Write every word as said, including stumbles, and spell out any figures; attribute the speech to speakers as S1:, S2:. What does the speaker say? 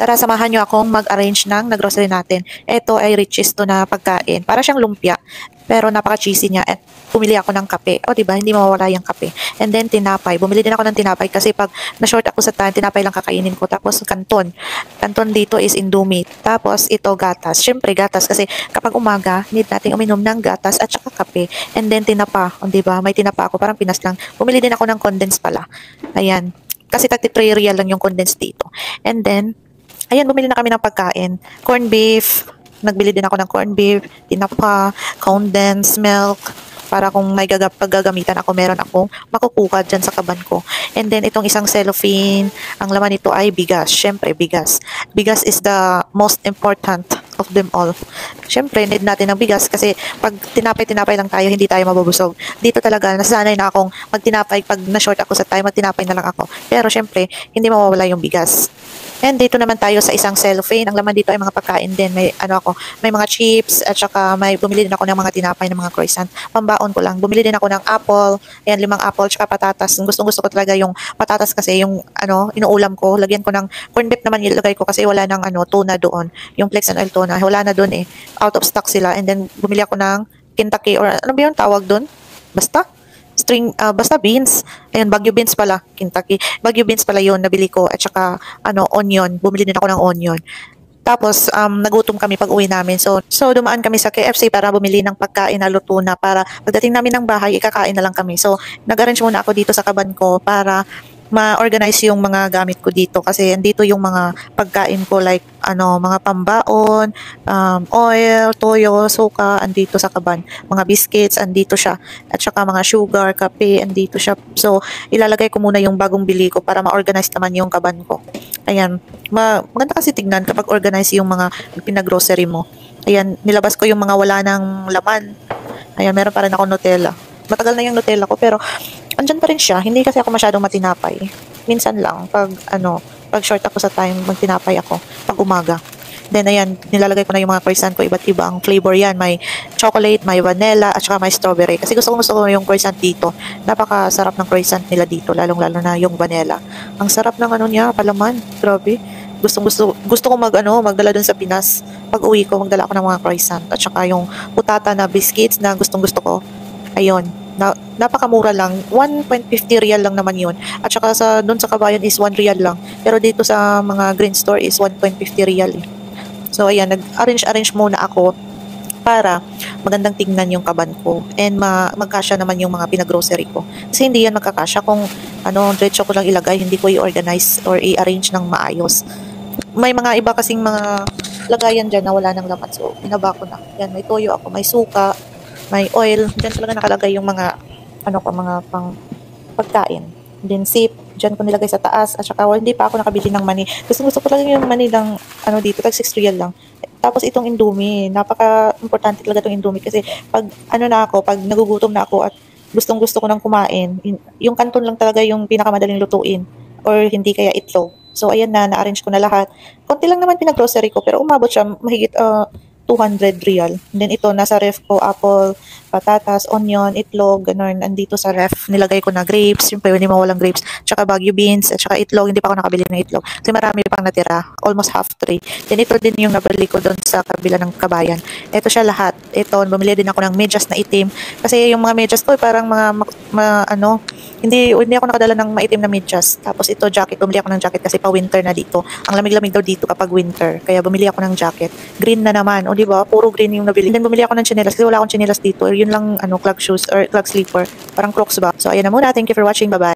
S1: Tara, samahan nyo akong mag-arrange ng nag-grocery natin. Ito ay riches to na pagkain. Para siyang lumpia, pero napaka-cheesy niya. At pumili ako ng kape. O, diba? Hindi mawawala yung kape. And then, tinapay. Bumili din ako ng tinapay kasi pag na-short ako sa time, tinapay lang kakainin ko. Tapos, kanton. Kanton dito is Indomie. Tapos, ito gatas. Siyempre, gatas. Kasi kapag umaga, need nating uminom ng gatas at saka kape. And then, tinapa. O, diba? May tinapa ako. Parang Pinas lang. Bumili din ako ng condensed pala. Ayan. Kasi thirty-three real lang yung condensed dito. And then, ayan, bumili na kami ng pagkain. Corn beef. Nagbili din ako ng corn beef, tinapa, condensed milk, para kung may gagap paggagamitan ako, meron akong makukuha dyan sa kaban ko. And then, itong isang cellophane, ang laman nito ay bigas. Syempre, bigas. Bigas is the most important of them all. Syempre, need natin ng bigas kasi pag tinapay-tinapay lang tayo, hindi tayo mabubusog. Dito talaga, nasanay na akong magtinapay. Pag na-short ako sa time, magtinapay na lang ako. Pero syempre, hindi mawawala yung bigas. And dito naman tayo sa isang cellophane. Ang laman dito ay mga pagkain din. May ano ako, may mga chips at saka may bumili din ako ng mga tinapay ng mga croissant. Pambaon ko lang. Bumili din ako ng apple. Ayan, limang apple tsaka patatas. Gustong-gusto ko talaga yung patatas kasi yung ano, inuulam ko. Lagyan ko ng corn beef naman ilagay ko kasi wala nang ano, tuna doon. Yung Flex and Oil tuna, wala na doon eh. Out of stock sila. And then bumili ako ng Kentucky or ano ba yung tawag doon? Basta string uh, basta beans. Ayun, Baguio beans pala, Kentucky. Baguio beans pala 'yon nabili ko at saka ano, onion. Bumili din ako ng onion. Tapos um, nagutom kami pag uwi namin. So so dumaan kami sa K F C para bumili ng pagkain na luto na para pagdating namin ng bahay, ikakain na lang kami. So nag-arrange muna ako dito sa kaban ko para ma-organize yung mga gamit ko dito kasi andito yung mga pagkain ko like ano, mga pambaon, um, oil, toyo, suka, andito sa kaban. Mga biscuits, andito siya. At saka mga sugar, kape, andito siya. So, ilalagay ko muna yung bagong bili ko para ma-organize naman yung kaban ko. Ayan. Ma maganda kasi tignan kapag organize yung mga pinag-grocery mo. Ayan, nilabas ko yung mga wala ng laman. Ayan, meron pa rin ako Nutella. Matagal na yung Nutella ko pero andyan pa rin siya. Hindi kasi ako masyadong matinapay. Minsan lang pag ano, pag short ako sa time, magtinapay ako pag umaga. Then ayan, nilalagay ko na yung mga croissant ko, iba't iba ang flavor yan. May chocolate, may vanilla, at saka may strawberry. Kasi gusto ko gusto ko yung croissant dito. Napakasarap ng croissant nila dito, lalong-lalo na yung vanilla. Ang sarap ng ano niya, palaman. Grabe. Gustong gusto gusto ko mag ano, magdala dun sa Pinas. Pag uwi ko, magdala ako ng mga croissant at saka yung putata na biscuits na gustong-gusto ko. Ayun. Na, napakamura lang, one point five zero real lang naman yun. At saka sa, dun sa kabayan is one real lang. Pero dito sa mga green store is one point five zero real. Eh. So ayan, nag-arrange-arrange muna ako para magandang tingnan yung kaban ko. And ma magkasya naman yung mga pinag-grocery ko. Kasi hindi yan magkakasya kung ano, diretso ko lang ilagay, hindi ko i-organize or i-arrange ng maayos. May mga iba kasing mga lagayan dyan na wala ng laman. So, binaba ko na. Yan, may toyo ako, may suka, may oil. Diyan talaga nakalagay yung mga, ano ko, mga pang pagkain. Then sip, diyan ko nilagay sa taas. At saka, well, hindi pa ako nakabili ng mani. Gusto gusto ko talaga yung mani ng, ano dito, tag six real lang. Tapos itong Indomie, napaka-importante talaga itong Indomie. Kasi pag, ano na ako, pag nagugutom na ako at gustong gusto ko nang kumain, yung kanton lang talaga yung pinakamadaling lutuin. Or hindi kaya itlog. So, ayan na, na-arrange ko na lahat. Konti lang naman pinag-grocery ko, pero umabot siya mahigit, uh, two hundred real. And then ito, nasa ref ko, apple, patatas, onion, itlog, ganun. Andito sa ref, nilagay ko na grapes. Siyempre, hindi mawalang grapes. Tsaka Baguio beans, at saka itlog. Hindi pa ako nakabili ng itlog. Kasi marami pang natira. Almost half tray. Then ito din yung nabili ko doon sa kabila ng kabayan. Ito siya lahat. Ito, bumili din ako ng medyas na itim. Kasi yung mga medyas ko, parang mga, ma, ma, ano, hindi, hindi ako nakadala ng maitim na medyas. Tapos ito, jacket. Bumili ako ng jacket kasi pa winter na dito. Ang lamig-lamig daw dito kapag winter. Kaya bumili ako ng jacket. Green na naman. O, diba? Puro green yung nabili. Then bumili ako ng chinelas kasi wala akong chinelas dito. Yun lang, ano, clog shoes or clog sleeper. Parang Crocs ba? So, ayan na muna. Thank you for watching. Bye-bye.